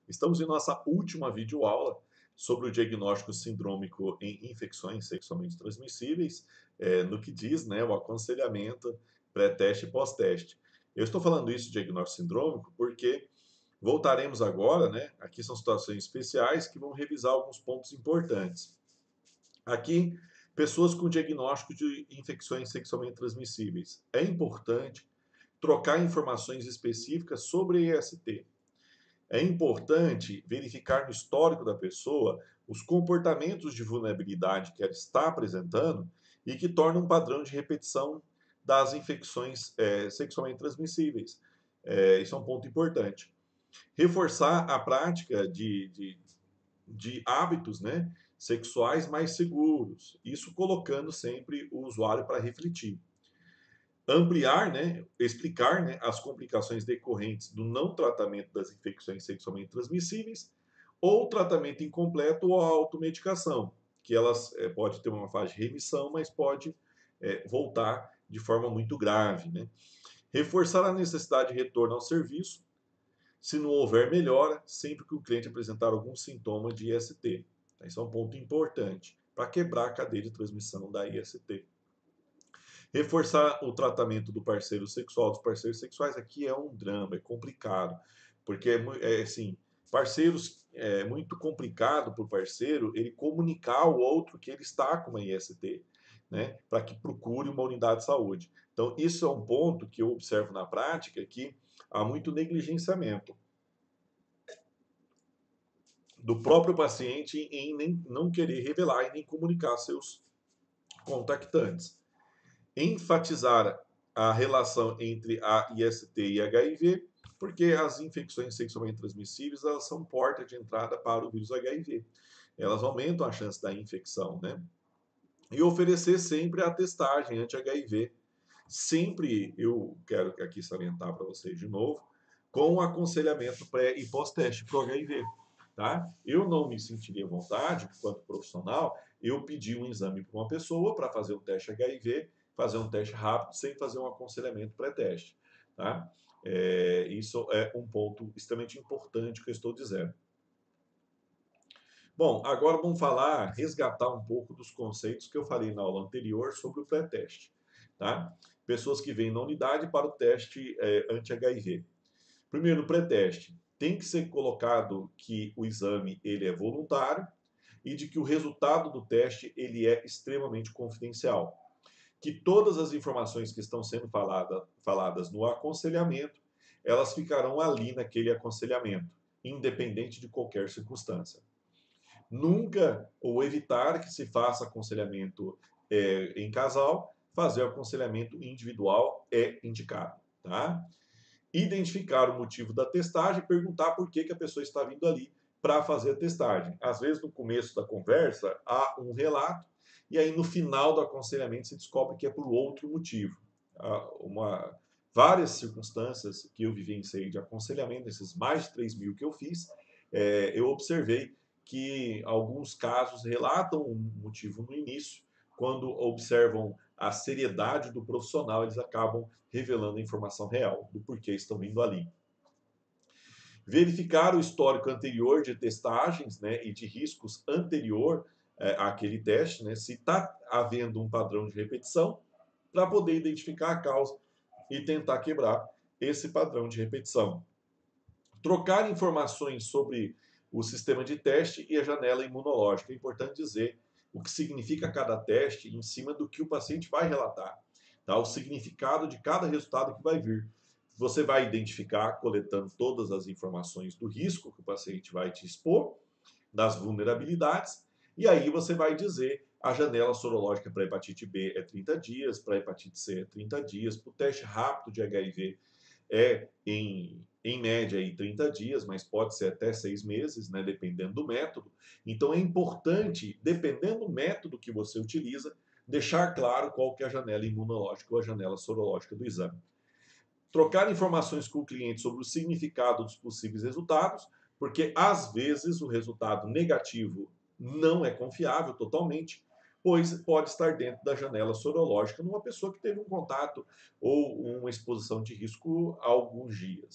Estamos em nossa última videoaula sobre o diagnóstico sindrômico em infecções sexualmente transmissíveis, no que diz, né, o aconselhamento pré-teste e pós-teste. Eu estou falando isso de diagnóstico sindrômico porque voltaremos agora, né, aqui são situações especiais que vão revisar alguns pontos importantes. Aqui, pessoas com diagnóstico de infecções sexualmente transmissíveis. É importante trocar informações específicas sobre IST. É importante verificar no histórico da pessoa os comportamentos de vulnerabilidade que ela está apresentando e que tornam um padrão de repetição das infecções sexualmente transmissíveis. Isso é um ponto importante. Reforçar a prática de hábitos, né, sexuais mais seguros, isso colocando sempre o usuário para refletir. Ampliar, né, explicar, né, as complicações decorrentes do não tratamento das infecções sexualmente transmissíveis ou tratamento incompleto ou automedicação, que elas pode ter uma fase de remissão, mas pode voltar de forma muito grave, né? Reforçar a necessidade de retorno ao serviço, se não houver melhora, sempre que o cliente apresentar algum sintoma de IST. Isso é um ponto importante para quebrar a cadeia de transmissão da IST. Reforçar o tratamento do parceiro sexual, dos parceiros sexuais, aqui é um drama, é complicado, porque assim, parceiros é muito complicado para o parceiro ele comunicar ao outro que ele está com uma IST, né, para que procure uma unidade de saúde. Então, isso é um ponto que eu observo na prática que há muito negligenciamento do próprio paciente em nem, não querer revelar e nem comunicar seus contactantes. Enfatizar a relação entre a IST e HIV, porque as infecções sexualmente transmissíveis elas são porta de entrada para o vírus HIV. Elas aumentam a chance da infecção, né? E oferecer sempre a testagem anti-HIV. Sempre eu quero aqui salientar para vocês de novo, com aconselhamento pré e pós-teste para o HIV. Tá? Eu não me sentiria à vontade, enquanto profissional, eu pedir um exame para uma pessoa para fazer um teste HIV, fazer um teste rápido, sem fazer um aconselhamento pré-teste. Tá? Isso é um ponto extremamente importante que eu estou dizendo. Bom, agora vamos falar, resgatar um pouco dos conceitos que eu falei na aula anterior sobre o pré-teste. Tá? Pessoas que vêm na unidade para o teste anti-HIV. Primeiro, no pré-teste, tem que ser colocado que o exame ele é voluntário e de que o resultado do teste ele é extremamente confidencial. Que todas as informações que estão sendo faladas no aconselhamento, elas ficarão ali naquele aconselhamento, independente de qualquer circunstância. Nunca ou evitar que se faça aconselhamento em casal, fazer o aconselhamento individual é indicado, tá? Identificar o motivo da testagem, perguntar por que a pessoa está vindo ali para fazer a testagem. Às vezes, no começo da conversa, há um relato, e aí no final do aconselhamento se descobre que é por outro motivo. Várias circunstâncias que eu vivenciei de aconselhamento, nesses mais de 3 mil que eu fiz, eu observei que alguns casos relatam um motivo no início, quando observam a seriedade do profissional, eles acabam revelando a informação real do porquê estão vindo ali. Verificar o histórico anterior de testagens, né, e de riscos anterior àquele teste, né, se está havendo um padrão de repetição, para poder identificar a causa e tentar quebrar esse padrão de repetição. Trocar informações sobre o sistema de teste e a janela imunológica. É importante dizer o que significa cada teste em cima do que o paciente vai relatar, tá? O significado de cada resultado que vai vir. Você vai identificar coletando todas as informações do risco que o paciente vai te expor, das vulnerabilidades, e aí você vai dizer a janela sorológica para hepatite B é 30 dias, para hepatite C é 30 dias, para o teste rápido de HIV é em média aí 30 dias, mas pode ser até 6 meses, né, dependendo do método. Então é importante, dependendo do método que você utiliza, deixar claro qual que é a janela imunológica ou a janela sorológica do exame. Trocar informações com o cliente sobre o significado dos possíveis resultados, porque às vezes o resultado negativo não é confiável totalmente, pois pode estar dentro da janela sorológica numa pessoa que teve um contato ou uma exposição de risco há alguns dias.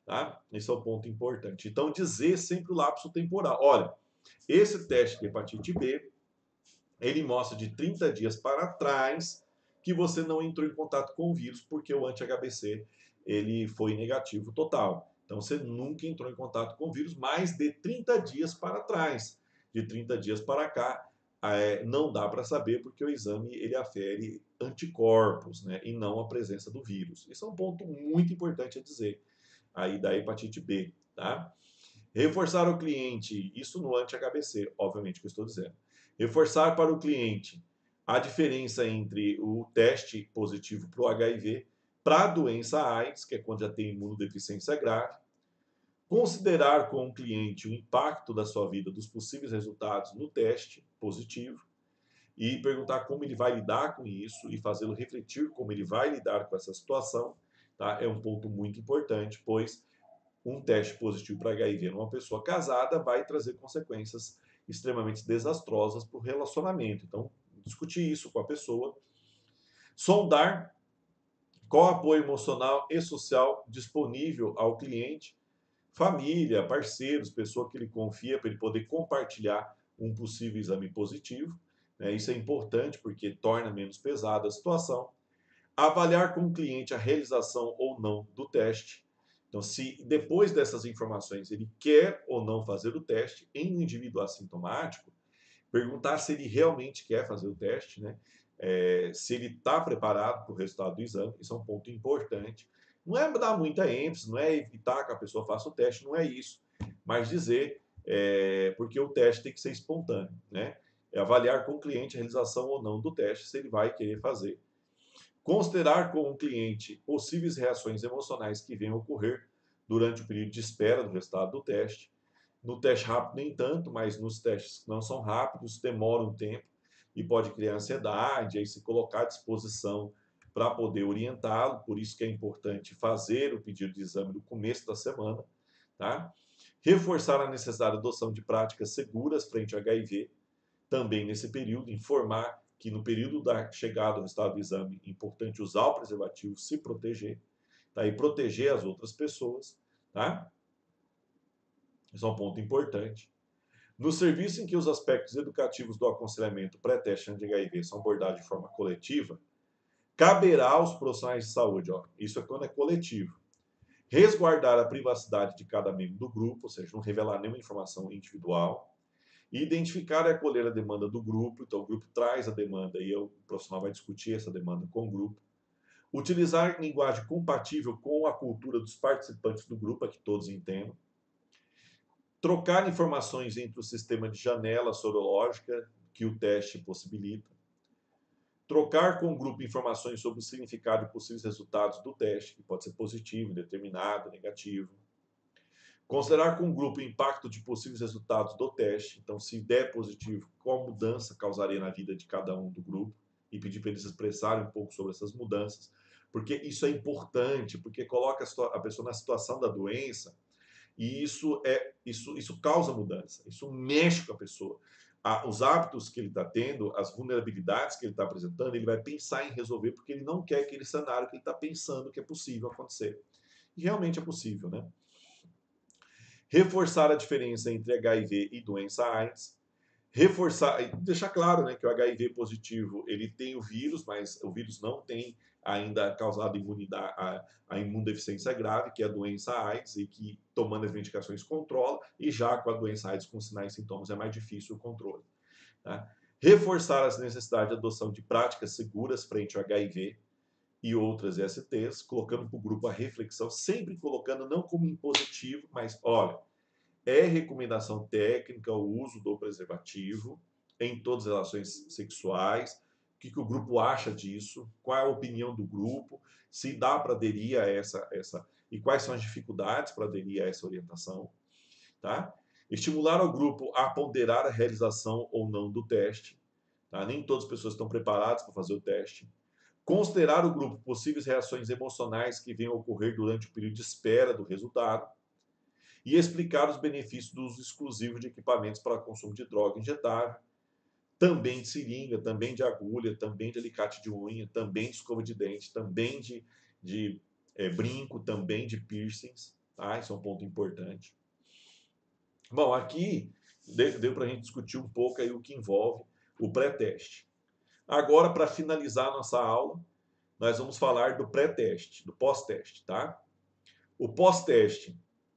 tá? Esse é o ponto importante. Então, dizer sempre o lapso temporal. Olha, esse teste de hepatite B, ele mostra de 30 dias para trás que você não entrou em contato com o vírus porque o anti-HBC ele foi negativo total. Então você nunca entrou em contato com o vírus, mais de 30 dias para trás. De 30 dias para cá, não dá para saber porque o exame ele afere anticorpos, né, e não a presença do vírus. Isso é um ponto muito importante a dizer aí da hepatite B, tá? Reforçar o cliente, isso no anti-HBC, obviamente que eu estou dizendo. Reforçar para o cliente a diferença entre o teste positivo para o HIV, para a doença AIDS, que é quando já tem imunodeficiência grave. Considerar com o cliente o impacto da sua vida dos possíveis resultados no teste positivo e perguntar como ele vai lidar com isso e fazê-lo refletir como ele vai lidar com essa situação, tá? É um ponto muito importante, pois um teste positivo para HIV numa pessoa casada vai trazer consequências extremamente desastrosas para o relacionamento. Então, discutir isso com a pessoa. Sondar qual apoio emocional e social disponível ao cliente, família, parceiros, pessoa que ele confia para ele poder compartilhar um possível exame positivo. Né? Isso é importante porque torna menos pesada a situação. Avaliar com o cliente a realização ou não do teste. Então, se depois dessas informações ele quer ou não fazer o teste em um indivíduo assintomático, perguntar se ele realmente quer fazer o teste, né? Se ele está preparado para o resultado do exame, isso é um ponto importante. Não é dar muita ênfase, não é evitar que a pessoa faça o teste, não é isso. Mas dizer, porque o teste tem que ser espontâneo, né? É avaliar com o cliente a realização ou não do teste, se ele vai querer fazer. Considerar com o cliente possíveis reações emocionais que venham a ocorrer durante o período de espera do resultado do teste. No teste rápido, nem tanto, mas nos testes que não são rápidos, demora um tempo e pode criar ansiedade, aí se colocar à disposição para poder orientá-lo. Por isso que é importante fazer o pedido de exame no começo da semana, tá? Reforçar a necessidade de adoção de práticas seguras frente ao HIV, também nesse período, informar que no período da chegada ao resultado do exame é importante usar o preservativo, se proteger, tá? E proteger as outras pessoas, tá? Isso é um ponto importante. No serviço em que os aspectos educativos do aconselhamento pré-teste anti-HIV são abordados de forma coletiva, caberá aos profissionais de saúde, ó, isso é quando é coletivo, resguardar a privacidade de cada membro do grupo, ou seja, não revelar nenhuma informação individual, e identificar e acolher a demanda do grupo. Então, o grupo traz a demanda e o profissional vai discutir essa demanda com o grupo. Utilizar linguagem compatível com a cultura dos participantes do grupo, para que todos entendam. Trocar informações entre o sistema de janela sorológica que o teste possibilita. Trocar com o grupo informações sobre o significado e possíveis resultados do teste, que pode ser positivo, indeterminado, negativo. Considerar com o grupo o impacto de possíveis resultados do teste. Então, se der positivo, qual mudança causaria na vida de cada um do grupo e pedir para eles expressarem um pouco sobre essas mudanças, porque isso é importante, porque coloca a pessoa na situação da doença e isso causa mudança, isso mexe com a pessoa. Os hábitos que ele está tendo, as vulnerabilidades que ele está apresentando, ele vai pensar em resolver porque ele não quer aquele cenário que ele está pensando que é possível acontecer. E realmente é possível, né? Reforçar a diferença entre HIV e doença AIDS, reforçar, deixar claro, né, que o HIV positivo ele tem o vírus, mas o vírus não tem ainda causado imunidade, a imunodeficiência grave, que é a doença AIDS, e que tomando as medicações controla, e já com a doença AIDS com sinais e sintomas é mais difícil o controle. Tá? Reforçar as necessidades de adoção de práticas seguras frente ao HIV e outras STs, colocando para o grupo a reflexão, sempre colocando não como impositivo, mas olha, é recomendação técnica o uso do preservativo em todas as relações sexuais. O que o grupo acha disso? Qual é a opinião do grupo? Se dá para aderir a essa e quais são as dificuldades para aderir a essa orientação, tá? Estimular o grupo a ponderar a realização ou não do teste, tá? Nem todas as pessoas estão preparadas para fazer o teste. Considerar o grupo possíveis reações emocionais que venham a ocorrer durante o período de espera do resultado e explicar os benefícios do uso exclusivo de equipamentos para consumo de droga injetável, também de seringa, também de agulha, também de alicate de unha, também de escova de dente, também de brinco, também de piercings, tá? Isso é um ponto importante. Bom, aqui deu para a gente discutir um pouco aí o que envolve o pré-teste. Agora, para finalizar a nossa aula, nós vamos falar do pré-teste, do pós-teste, tá? O pós-teste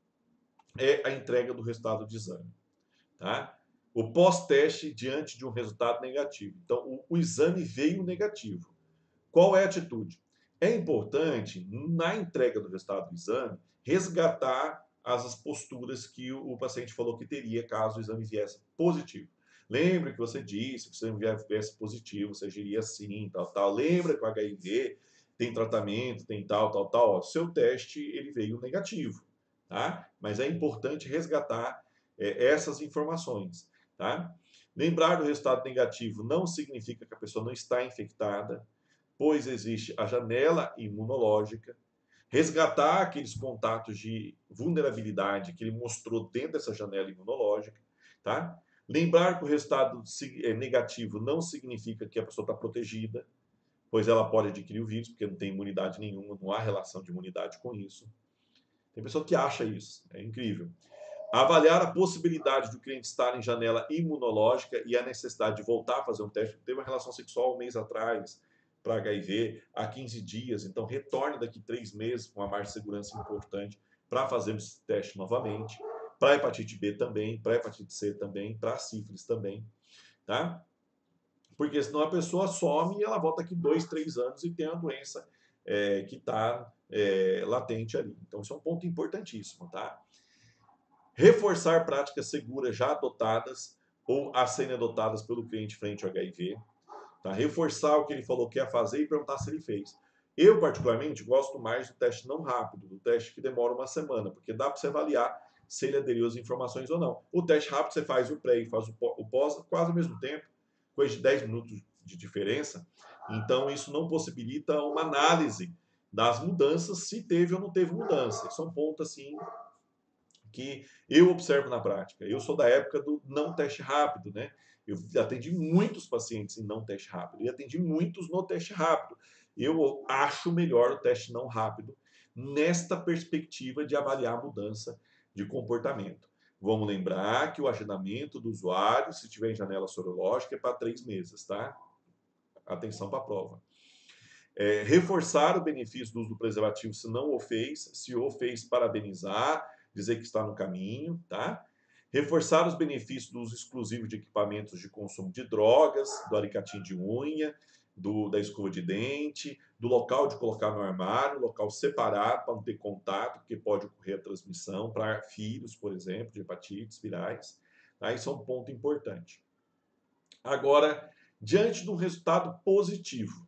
é a entrega do resultado de exame, tá? O pós-teste diante de um resultado negativo. Então, o exame veio negativo. Qual é a atitude? É importante, na entrega do resultado do exame, resgatar as posturas que o paciente falou que teria caso o exame viesse positivo. Lembra que você disse que se o exame viesse positivo, você agiria assim, tal, tal. Lembra que o HIV tem tratamento, tem tal, tal, tal. O seu teste, ele veio negativo, tá? Mas é importante resgatar essas informações, tá? Lembrar do resultado negativo não significa que a pessoa não está infectada, pois existe a janela imunológica, resgatar aqueles contatos de vulnerabilidade que ele mostrou dentro dessa janela imunológica, tá? Lembrar que o resultado negativo não significa que a pessoa está protegida, pois ela pode adquirir o vírus, porque não tem imunidade nenhuma, não há relação de imunidade com isso. Tem pessoa que acha isso, é incrível. Avaliar a possibilidade do cliente estar em janela imunológica e a necessidade de voltar a fazer um teste. Teve uma relação sexual um mês atrás para HIV, há 15 dias, então retorne daqui 3 meses com uma margem de segurança importante para fazermos esse teste novamente. Para hepatite B também, para hepatite C também, para sífilis também, tá? Porque senão a pessoa some e ela volta aqui 2, 3 anos e tem a doença que está latente ali. Então, isso é um ponto importantíssimo, tá? Reforçar práticas seguras já adotadas ou a serem adotadas pelo cliente frente ao HIV. Tá? Reforçar o que ele falou que ia fazer e perguntar se ele fez. Eu, particularmente, gosto mais do teste não rápido, do teste que demora uma semana, porque dá para você avaliar se ele aderiu às informações ou não. O teste rápido, você faz o pré e faz o pós quase ao mesmo tempo, coisa de 10 minutos de diferença. Então, isso não possibilita uma análise das mudanças, se teve ou não teve mudança. Isso é um ponto, assim, que eu observo na prática. Eu sou da época do não teste rápido, né? Eu atendi muitos pacientes em não teste rápido e atendi muitos no teste rápido. Eu acho melhor o teste não rápido nesta perspectiva de avaliar a mudança de comportamento. Vamos lembrar que o agendamento do usuário, se tiver em janela sorológica, é para 3 meses, tá? Atenção para a prova. Reforçar o benefício do uso do preservativo se não o fez, se o fez, parabenizar, dizer que está no caminho, tá? Reforçar os benefícios do uso exclusivo de equipamentos de consumo de drogas, do alicate de unha, da escova de dente, do local de colocar no armário, local separado para não ter contato, porque pode ocorrer a transmissão para filhos, por exemplo, de hepatites virais. Tá? Isso é um ponto importante. Agora, diante de um resultado positivo,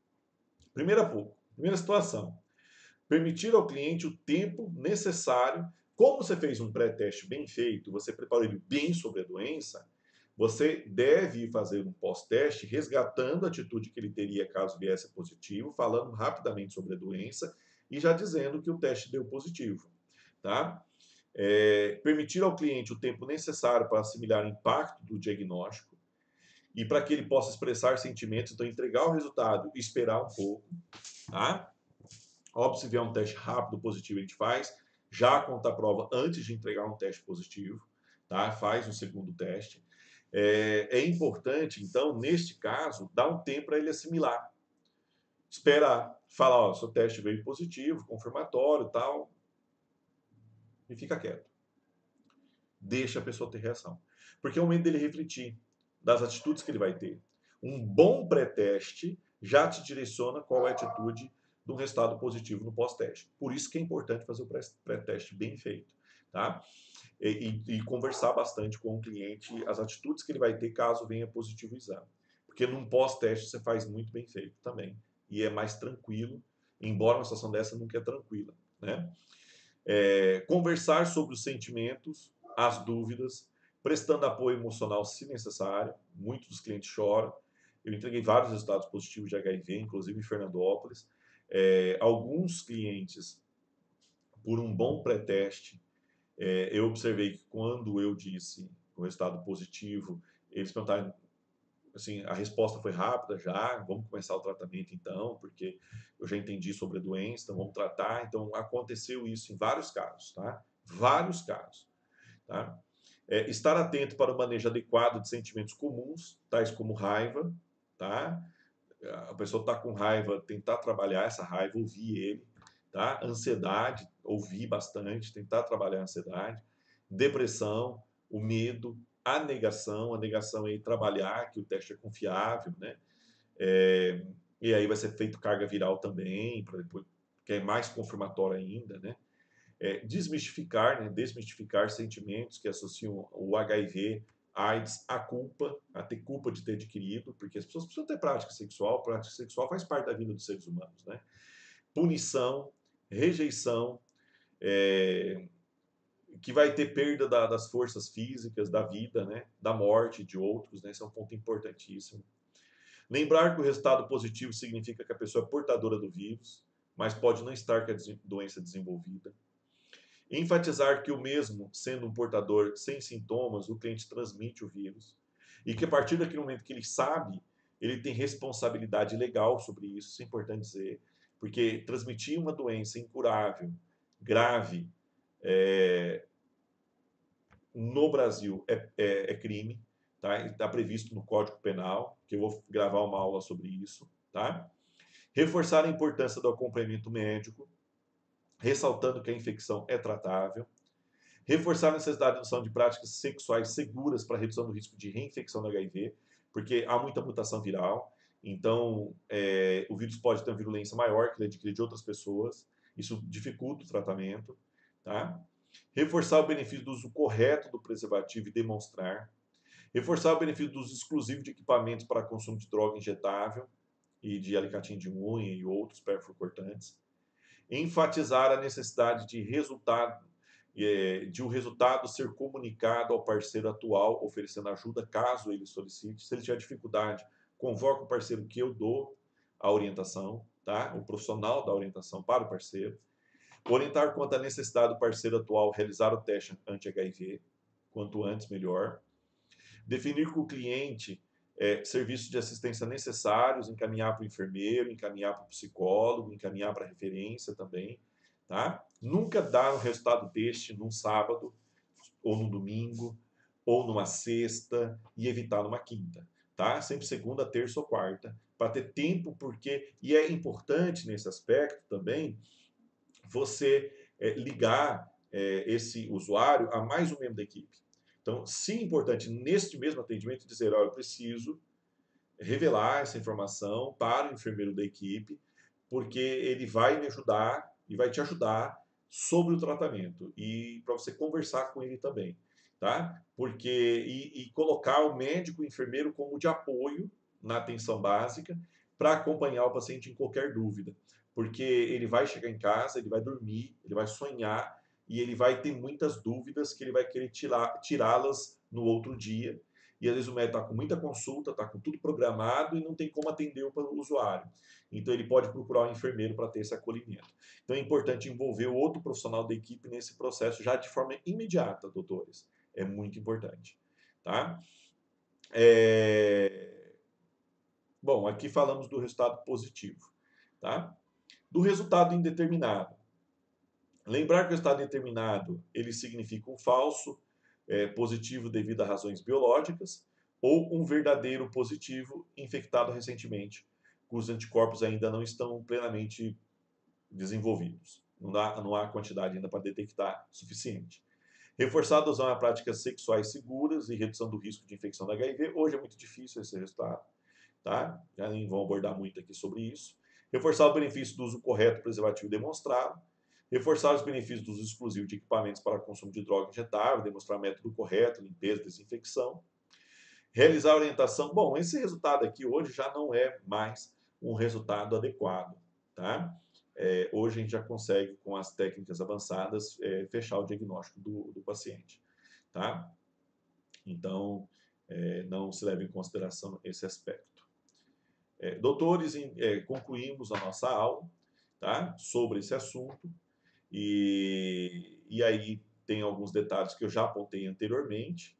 primeira situação, permitir ao cliente o tempo necessário. Como você fez um pré-teste bem feito, você preparou ele bem sobre a doença, você deve fazer um pós-teste resgatando a atitude que ele teria caso viesse positivo, falando rapidamente sobre a doença e já dizendo que o teste deu positivo, tá? Permitir ao cliente o tempo necessário para assimilar o impacto do diagnóstico e para que ele possa expressar sentimentos, então entregar o resultado e esperar um pouco, tá? Óbvio, se vier um teste rápido positivo, a gente faz. Já conta a prova antes de entregar um teste positivo, tá? Faz um segundo teste. É importante, então, neste caso, dar um tempo para ele assimilar. Esperar. Falar, ó, seu teste veio positivo, confirmatório e tal. E fica quieto. Deixa a pessoa ter reação. Porque é o momento dele refletir das atitudes que ele vai ter. Um bom pré-teste já te direciona qual é a atitude de um resultado positivo no pós-teste. Por isso que é importante fazer o pré-teste bem feito, tá? E conversar bastante com o cliente as atitudes que ele vai ter caso venha positivo o exame. Porque num pós-teste você faz muito bem feito também. E é mais tranquilo, embora uma situação dessa nunca é tranquila, né? Conversar sobre os sentimentos, as dúvidas, prestando apoio emocional se necessário. Muitos dos clientes choram. Eu entreguei vários resultados positivos de HIV, inclusive em Fernandópolis. Alguns clientes, por um bom pré-teste, eu observei que quando eu disse o resultado positivo, eles perguntaram assim, a resposta foi rápida já, vamos começar o tratamento então, porque eu já entendi sobre a doença, então vamos tratar. Então, aconteceu isso em vários casos, tá? Vários casos, tá? Estar atento para o manejo adequado de sentimentos comuns, tais como raiva, tá? A pessoa está com raiva, tentar trabalhar essa raiva, ouvir ele, tá? Ansiedade, ouvir bastante, tentar trabalhar a ansiedade, depressão, o medo, a negação é trabalhar que o teste é confiável, né? É, e aí vai ser feito carga viral também, para depois, que é mais confirmatório ainda, né? Desmistificar, né? Desmistificar sentimentos que associam o HIV, AIDS, a culpa, a ter culpa de ter adquirido, porque as pessoas precisam ter prática sexual faz parte da vida dos seres humanos, né? Punição, rejeição, é, que vai ter perda das forças físicas, da vida, né? Da morte de outros, né? Esse é um ponto importantíssimo. Lembrar que o resultado positivo significa que a pessoa é portadora do vírus, mas pode não estar com a doença desenvolvida. Enfatizar que o mesmo, sendo um portador sem sintomas, o cliente transmite o vírus. E que a partir daquele momento que ele sabe, ele tem responsabilidade legal sobre isso, isso é importante dizer, porque transmitir uma doença incurável, grave, é, no Brasil é crime, tá? Está previsto no Código Penal, que eu vou gravar uma aula sobre isso, tá? Reforçar a importância do acompanhamento médico, ressaltando que a infecção é tratável. Reforçar a necessidade de adoção de práticas sexuais seguras para redução do risco de reinfecção do HIV, porque há muita mutação viral. Então, o vírus pode ter uma virulência maior que ele adquire de outras pessoas. Isso dificulta o tratamento. Tá? Reforçar o benefício do uso correto do preservativo e demonstrar. Reforçar o benefício do uso exclusivo de equipamentos para consumo de droga injetável e de alicatinho de unha e outros perfurocortantes. Enfatizar a necessidade de o resultado ser comunicado ao parceiro atual, oferecendo ajuda caso ele solicite. Se ele tiver dificuldade, convoca o parceiro que eu dou a orientação, tá? O profissional da orientação para o parceiro. Orientar quanto à necessidade do parceiro atual realizar o teste anti-HIV, quanto antes melhor. Definir com o cliente serviços de assistência necessários, encaminhar para o enfermeiro, encaminhar para o psicólogo, encaminhar para a referência também, tá? Nunca dar um resultado deste num sábado, ou no domingo, ou numa sexta, e evitar numa quinta, tá? Sempre segunda, terça ou quarta, para ter tempo, porque, e é importante nesse aspecto também, você ligar esse usuário a mais um membro da equipe. Então, sim, é importante neste mesmo atendimento dizer, olha, eu preciso revelar essa informação para o enfermeiro da equipe, porque ele vai me ajudar e vai te ajudar sobre o tratamento e para você conversar com ele também, tá? Porque e colocar o médico e o enfermeiro como de apoio na atenção básica para acompanhar o paciente em qualquer dúvida, porque ele vai chegar em casa, ele vai dormir, ele vai sonhar e ele vai ter muitas dúvidas que ele vai querer tirá-las no outro dia. E às vezes o médico está com muita consulta, está com tudo programado e não tem como atender o usuário. Então ele pode procurar um enfermeiro para ter esse acolhimento. Então é importante envolver o outro profissional da equipe nesse processo já de forma imediata, doutores. É muito importante. Tá? Bom, aqui falamos do resultado positivo. Tá? Do resultado indeterminado. Lembrar que o resultado indeterminado ele significa um falso positivo devido a razões biológicas ou um verdadeiro positivo infectado recentemente, cujos anticorpos ainda não estão plenamente desenvolvidos. Não há quantidade ainda para detectar suficiente. Reforçar a adesão a práticas sexuais seguras e redução do risco de infecção da HIV. Hoje é muito difícil esse resultado, tá? Já nem vou abordar muito aqui sobre isso. Reforçar o benefício do uso correto do preservativo demonstrado. Reforçar os benefícios do uso exclusivo de equipamentos para consumo de droga injetável, demonstrar método correto, limpeza, desinfecção. Realizar a orientação. Bom, esse resultado aqui hoje já não é mais um resultado adequado, tá? Hoje a gente já consegue, com as técnicas avançadas, fechar o diagnóstico do paciente, tá? Então, não se leva em consideração esse aspecto. Doutores, concluímos a nossa aula, tá? Sobre esse assunto. E aí tem alguns detalhes que eu já apontei anteriormente,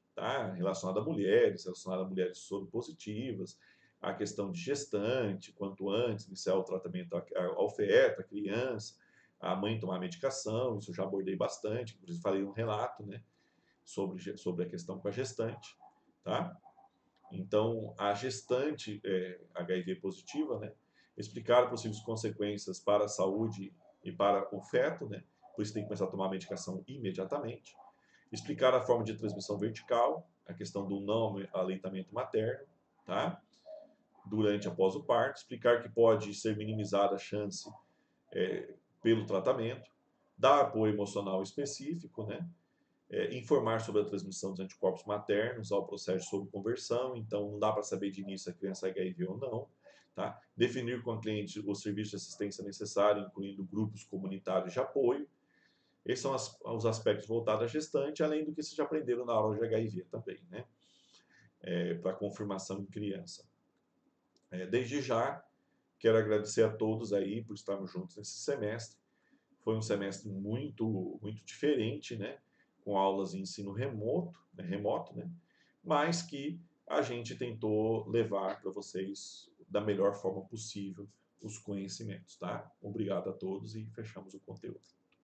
tá? Relacionado a mulheres, relacionado a mulheres soropositivas, a questão de gestante, quanto antes iniciar o tratamento ao feto, à criança, a mãe tomar medicação, isso eu já abordei bastante, inclusive falei um relato, né, sobre a questão com a gestante, tá? Então, a gestante HIV positiva, né, explicar possíveis consequências para a saúde e para o feto, né, por isso tem que começar a tomar a medicação imediatamente. Explicar a forma de transmissão vertical, a questão do não aleitamento materno, tá? Durante e após o parto. Explicar que pode ser minimizada a chance pelo tratamento. Dar apoio emocional específico, né? Informar sobre a transmissão dos anticorpos maternos ao processo sobre conversão, então não dá para saber de início se a criança é HIV ou não. Tá? Definir com a cliente o serviço de assistência necessário, incluindo grupos comunitários de apoio. Esses são os aspectos voltados à gestante, além do que vocês já aprenderam na aula de HIV também, né? Para confirmação em criança. Desde já, quero agradecer a todos aí por estarmos juntos nesse semestre. Foi um semestre muito, muito diferente, né? Com aulas em ensino remoto, né? Mas que a gente tentou levar para vocês da melhor forma possível os conhecimentos, tá? Obrigado a todos e fechamos o conteúdo.